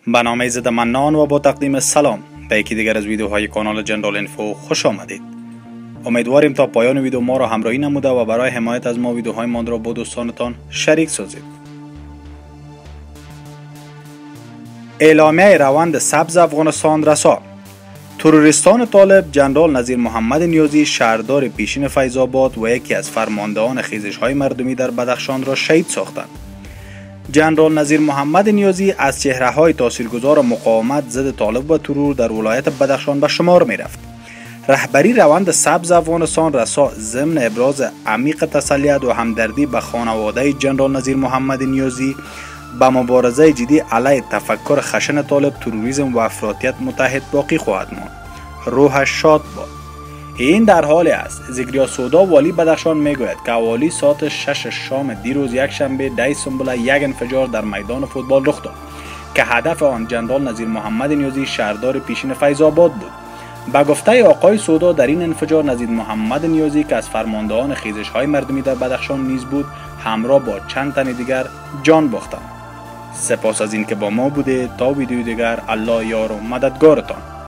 به نام ایزد منان و با تقدیم سلام به یکی دیگر از ویدیوهای کانال جنرال اینفو خوش آمدید. امیدواریم تا پایان ویدیو ما را همراهی نموده و برای حمایت از ما ویدیوهای ما را با دوستانتان شریک سازید. اعلامیه روند سبز افغانستان رسا. تروریستان طالب جنرال نذیر محمد نیازی شهردار پیشین فیض آباد و یکی از فرماندهان خیزش‌های مردمی در بدخشان را شهید ساختند. جنرال نذیر محمد نیازی از چهره‌های تاثیرگذار مقاومت ضد طالب و ترور در ولایت بدخشان به شمار می‌رفت. رهبری روند سبز افغانستان رسا ضمن ابراز عمیق تسلیت و همدردی به خانواده جنرال نذیر محمد نیازی به مبارزه جدی علیه تفکر خشن طالب، تروریسم و افراطیت متحد باقی خواهد ماند. روحش شاد باد. این در حالی است زگریا سودا والی بدخشان میگوید که حوالی ساعت 6 شام دیروز یک شنبه 10 سنبل یک انفجار در میدان فوتبال رخ داد که هدف آن جنرال نذیر محمد نیازی شهردار پیشین فیض آباد بود. به گفته آقای سودا در این انفجار نذیر محمد نیازی که از فرماندهان خیزش‌های مردمی در بدخشان نیز بود همراه با چند تن دیگر جان باختند. سپاس از این که با ما بوده. تا ویدیو دیگر الله یار و مددگارتان.